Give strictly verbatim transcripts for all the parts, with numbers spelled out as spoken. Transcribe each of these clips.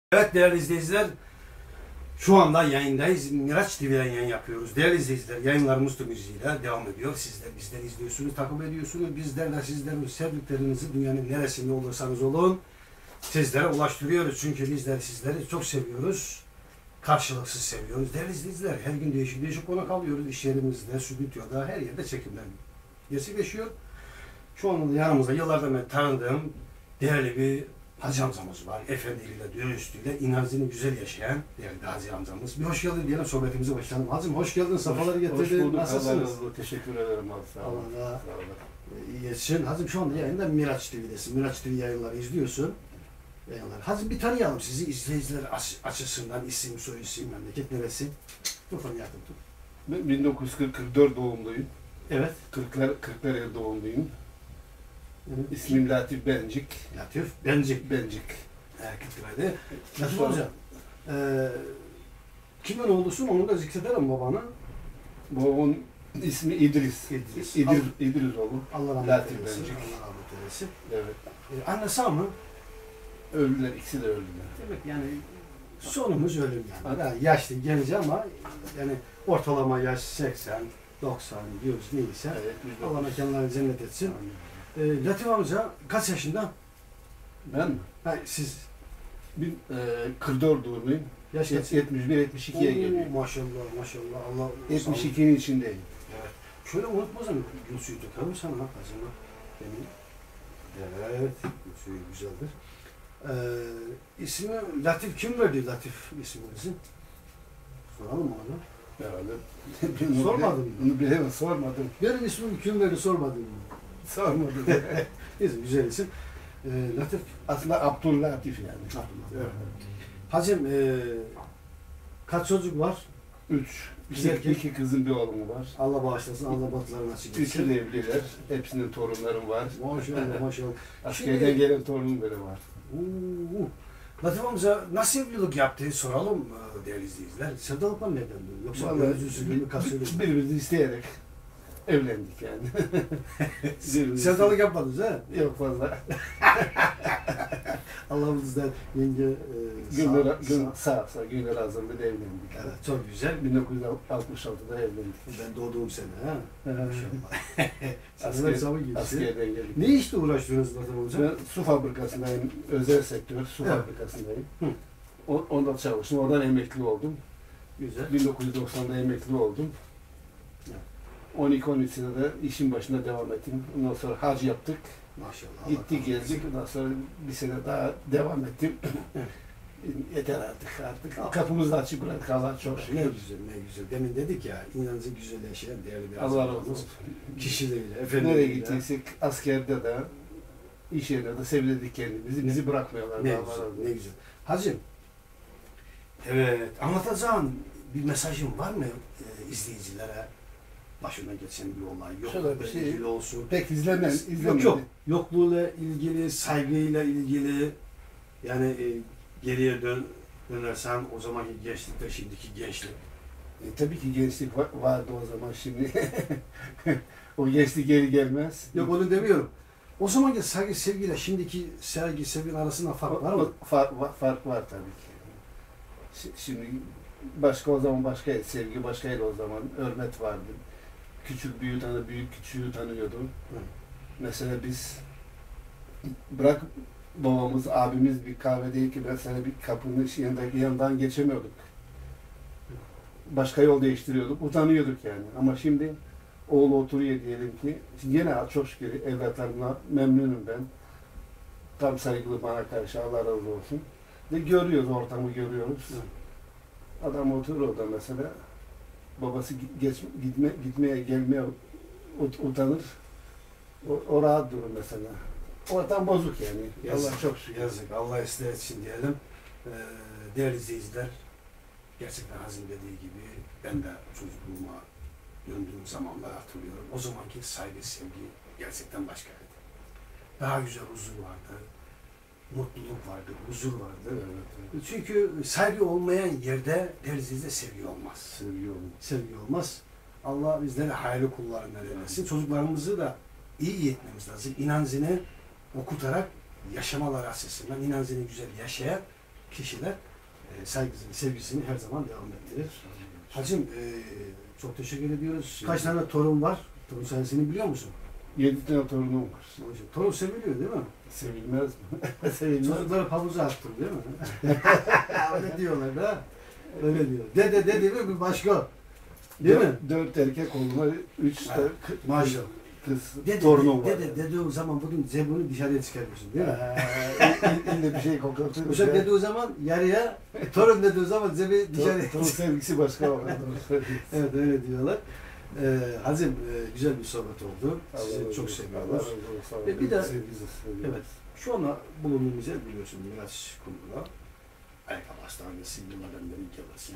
Evet değerli izleyiciler, şu anda yayındayız. Miraç T V'den yayın yapıyoruz. Değerli izleyiciler, yayınlarımız tüm hızıyla devam ediyor. Sizler bizleri izliyorsunuz, takip ediyorsunuz. Bizler de sizlerin sevdiklerinizi dünyanın neresinde olursanız olun sizlere ulaştırıyoruz. Çünkü bizler sizleri çok seviyoruz. Karşılıksız seviyoruz. Değerli izleyiciler, her gün değişik değişik konuk alıyoruz. İş yerimizde, stüdyoda, her yerde çekimler gerçekleşiyor. Şu anda yanımızda yıllardan beri tanıdığım değerli bir Hacı amcamız var. Efendiliğiyle, dürüstlüğüyle, inancını güzel yaşayan değerli Hacı amcamız. Bir hoş geldin diyelim, sohbetimize başlayalım. Hacım hoş geldin, safaları getirdin. Nasılsınız? Teşekkür ederim abi. Sağ olun. Allah iyi etsin. Hacım şu anda yayında Miraç T V'desin. Miraç T V yayınları izliyorsun. Yayınlar. Hacım bir tanıyalım sizi izleyiciler açısından. İsim, soy isim, memleket neresi? Mikrofonu yakın tut. Ben bin dokuz yüz kırk dört doğumluyum. Evet. Kırklar, Kırklareli doğumluyum. Evet. İsmim Latif Bencik. Latif Bencik. Bencik. Erkeklerdi. Latif hocam, e, kimin oğlusun onu da zikrederim babana. Babamın ismi İdris. İdris. İdris, Allah, İdris oğlu. Allah rahmet Latif eylesin. Bencik. Allah rahmet eylesin. Evet. E, anne sağ mı? Öldüler, ikisi de öldüler. Evet yani sonumuz ölüm yani. yani yaşlı genç ama yani ortalama yaş seksen, doksan, yüz neyse. Evet, Allah mekanlarını cennet etsin. E, Latif amca kaç yaşında? Ben mi? Ha, siz Bin, e, kırk dört doğumluyum. yaş kaç? yetmiş bir yetmiş ikiye Oo, geliyorum. maşallah maşallah. Allah yetmiş ikinin içindeyim. Evet. Şöyle unutmazsam gül suyu dökerim sana acaba. Benim. Evet, gül suyu güzeldir. Ee, ismi Latif kim verdi Latif isminizi? Soralım mı onu? Herhalde. Sormadın mı? Bunu bilemem, sormadım. Benim ismimi kim verdi sormadın mı? Sormadım. İsim, güzel isim. Ee, Latif. Aslında Abdüllatif yani. Evet. Hacım, ee, kaç çocuk var? Üç. Biz İki, erkek. iki kızım bir oğlum var. Allah bağışlasın, Allah batlarını açık Üçü etsin. de evliler. Hepsinin torunlarım var. Maşallah, maşallah. Askerden Şimdi- gelen torunum bile var. Oo. Latif amca nasıl evlilik yaptı soralım e, değerli izleyiciler. Sevdalıklar nereden dönüyor? Yoksa Vallahi gözü sürdü mü kasıyor mu? birbirimizi isteyerek evlendik yani. Birbirimizi- Sevdalık yapmadınız ha? Yok fazla. Allah'ımızdan yenge e, Gönül, sağ, gönül, sağ. sağ, sağ, gönül razında da evlendik. Evet, çok güzel. bin dokuz yüz altmış altıda evlendik. Ben doğduğum sene ha. Ee, Maşallah. Seneler Asker, zaman geçti. askerden geldik. Ne işle uğraşıyorsunuz Latif amca? Ben su fabrikasındayım, özel sektör, su Evet. fabrikasındayım. Hı. O, onda çalıştım, oradan emekli oldum. Güzel. bin dokuz yüz doksan'da emekli oldum. Evet. on iki on üç senede işin başına devam ettim. Ondan sonra hac yaptık. Maşallah. Allah Gittik razı olsun. geldik. Ondan sonra bir sene daha devam ettim. Evet. Yeter artık artık. Kapımızı açık bıraktık. Allah çok şükür. Ne güzel, ne güzel. Demin dedik ya, inancı güzel yaşayan değerli bir Allah razı azamımız. olsun. Kişileriyle, Nereye efendileriyle. gittiysek askerde de iş yerinde de sevdirdik kendimizi. Bizi bırakmıyorlar. Ne Allah güzel, razı olsun. ne güzel. Hacım, evet, anlatacağın bir mesajın var mı e, izleyicilere? Başına geçen bir olay, Şöyle yokluğuyla bir şey- ilgili olsun. Pek izlenen, Yok izlemedi. yok, yokluğuyla ilgili, saygıyla ilgili, yani e, geriye dön, dönersen o zamanki gençlikle şimdiki gençlik. E, tabii ki gençlik va- vardı o zaman şimdi. O gençlik geri gelmez. Yok onu demiyorum. O zamanki saygı, sevgiyle şimdiki sevgi, sevginin arasında fark var mı? Fark, va- fark var tabii ki. Şi- Şimdi başka o zaman başkaydı, sevgi başkaydı o zaman. Hürmet vardı. Küçük büyüğü tanı, büyük küçüğü tanıyordu. Hı. Mesela biz bırak babamız, abimiz bir kahvedeyken mesela bir kapının yanındaki yanından geçemiyorduk. Başka yol değiştiriyorduk, utanıyorduk yani. Ama şimdi oğlu oturuyor diyelim ki, yine çok şükür evlatlarımla memnunum ben. Tam saygılı bana karşı, Allah razı olsun. Ve görüyoruz, ortamı görüyoruz. Adam oturur orada mesela, babası geç, gitme, gitmeye, gelmeye ut- utanır. O, o rahat durur mesela. Ortam bozuk yani. Yazık, Allah çok şükür. yazık. Allah ıslah etsin diyelim. Ee, değerli izleyiciler, gerçekten Hazim dediği gibi ben de çocukluğuma döndüğüm zamanlar hatırlıyorum. O zamanki saygı, sevgi gerçekten başkaydı. Daha güzel huzur vardı, mutluluk vardı, huzur vardı. Evet, evet. Çünkü saygı olmayan yerde değerli izleyiciler sevgi olmaz. Sevgi olun. Sevgi olmaz. Allah bizleri hayırlı kullarından eylesin. Çocuklarımızı da iyi yetmemiz lazım. İnancını okutarak yaşamaları açısından inancını güzel yaşayan kişiler e, saygısını, sevgisini her zaman devam ettirir. Hacım e, çok teşekkür ediyoruz. Kaç tane torun var? Torun sayısını biliyor musun? Yedi tane torunum var. Torun seviliyor değil mi? Sevilmez mi? Sevilmez. Çocukları havuza attım değil mi? Öyle diyorlar da. Öyle diyor. Dede dede mi bir başka? Değil mi? Dört, dört erkek oğlum, üç Ha, de maşallah. kız Dede, torunum var. dede, dede o zaman bunun zebunu dışarıya çıkarıyorsun değil mi? Ee, ille bir şey koklatıyor. Uşak dediği zaman yarıya, torun dediği zaman zebi dışarıya. Torun sevgisi başka var. Evet öyle diyorlar. Ee, Hazim e, güzel bir sohbet oldu. Sizi çok seviyoruz. E, bir de- Evet, şu anda bulunduğumuz yer biliyorsun Miraç Kumru'da. Ayakkabı hastanesi, yıllardan beri gelirsin.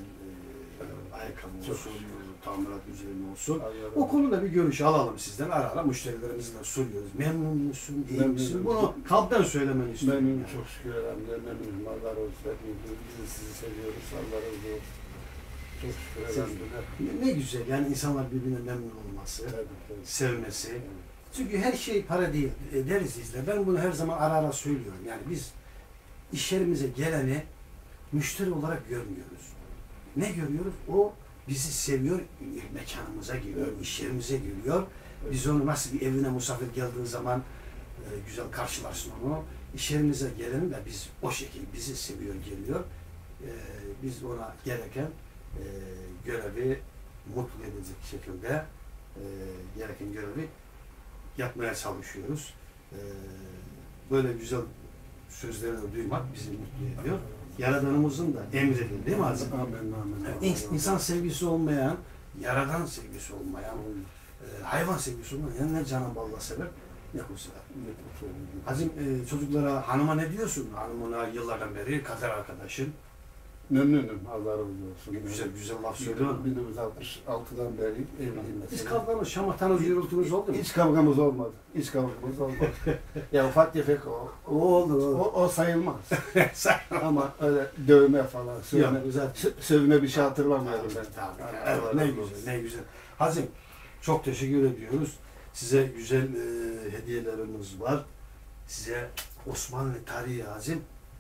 E, ayakkabı olsun, tamirat üzerine olsun. O konuda bir görüş alalım sizden. Ara ara müşterilerimizle soruyoruz. Memnun musun, değil misin? Memnunum. Bunu kalpten söylemeni istiyorum. Memnunum, yani. çok şükür elhamdülillah memnunum. Allah razı olsun. Biz de sizi seviyoruz. Allah razı olsun. Çok şükür elhamdülillah. Ne güzel yani insanlar birbirine memnun olması, Tabii, tabii. sevmesi. Evet. Çünkü her şey para değil e, deriz izle. Ben bunu her zaman ara ara söylüyorum. Yani biz iş yerimize geleni müşteri olarak görmüyoruz. Ne görüyoruz? O bizi seviyor, mekanımıza geliyor, iş yerimize geliyor. Biz onu nasıl bir evine misafir geldiği zaman e, güzel karşılarsın onu. İş yerimize geleni de biz o şekilde bizi seviyor, geliyor. E, biz ona gereken e, görevi mutlu edecek şekilde e, gereken görevi yapmaya çalışıyoruz. E, böyle güzel sözleri de duymak bizi mutlu ediyor. Yaradanımızın da emridir değil mi Azim? Amin, amin. Yani ins- insan sevgisi olmayan, yaradan sevgisi olmayan, e, hayvan sevgisi olmayan ne Cenab-ı Allah sever ne kul sever. Azim e, çocuklara, hanıma ne diyorsun? Hanımına yıllardan beri kader arkadaşın. Memnunum. Allah razı olsun. Güzel güzel laf söylüyor. bin dokuz yüz altmış altıdan beri evliyim Hiç mesela. kavganız, şamatanız, gürültünüz oldu mu? Hiç kavgamız olmadı. Hiç kavgamız olmadı. ya ufak tefek o. O oldu. O, O. o sayılmaz. Sen- Ama öyle dövme falan, sövme, Yok, güzel. sö- sövme bir şey hatırlamıyorum ben. Tabii, Allah evet, razı ne olsun. güzel, ne güzel. Hazim, çok teşekkür ediyoruz. Size güzel e, hediyelerimiz var. Size Osmanlı tarihi Hazim.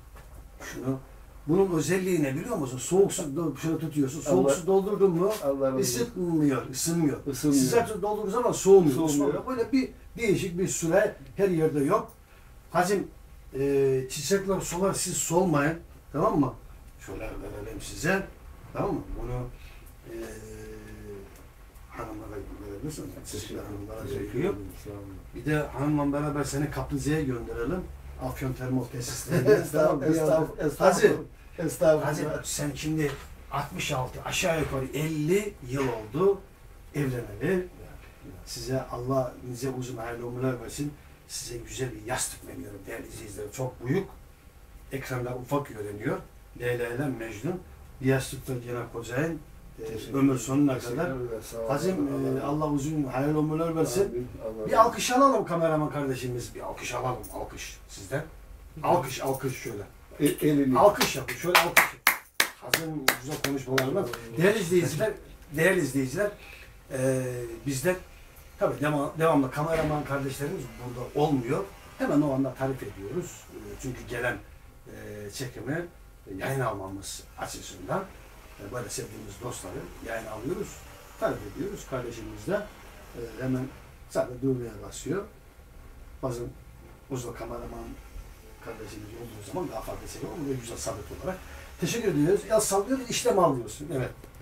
Şunu, bunun özelliği ne biliyor musun? Soğuk su do- şöyle tutuyorsun. Soğuk Allah- su doldurdun mu Allah razı olsun. ısıtmıyor, ısınmıyor. Isınmıyor. Sıcak su doldurduğun zaman soğumuyor. Soğumuyor. Osmanlı böyle bir değişik bir süre her yerde yok. Hazim, e, çiçekler solar, siz solmayın. Tamam mı? Şöyle verelim size. Tamam mı? Bunu e, hanımlara verebilirsin. Çiçekler hanımlara veriyor. Sağ olun. Bir de hanımla beraber seni Kaplıca'ya gönderelim. Afyon Termol Tesislerine. Tamam mı? Estağfurullah. Hacı, Estağfurullah. Hacı Estağfurullah. sen şimdi altmış altı aşağı yukarı elli yıl oldu evleneli. Size Allah nice uzun hayırlı ömürler versin. Size güzel bir yastık veriyorum değerli izleyiciler. Çok büyük. Ekranda ufak görünüyor. Leyla ile Mecnun. Bir yastıkta Cenab-ı Koca'nın e, ömür sonuna kadar. Hacım e, Allah uzun hayırlı ömürler versin. Bir alkış alalım kameraman kardeşimiz. Bir alkış alalım. Alkış sizden. Alkış, alkış şöyle. E, elini. Alkış yapın. Şöyle alkış yapın. Hazım güzel konuşmalarına. Değerli izleyiciler, değerli izleyiciler, e, bizler tabii devam, devamlı kameraman kardeşlerimiz burada olmuyor. Hemen o anda tarif ediyoruz. E, çünkü gelen e, çekimi e, yayın almamız açısından e, böyle sevdiğimiz dostları yayın alıyoruz. Tarif ediyoruz. Kardeşimiz de e, hemen sadece düğmeye basıyor. Bazen uzun kameraman kardeşimiz olduğu zaman daha farklı seviyor. Onu da güzel sabit olarak. Teşekkür ediyoruz. Ya sallıyoruz, işlem alıyorsun. Evet.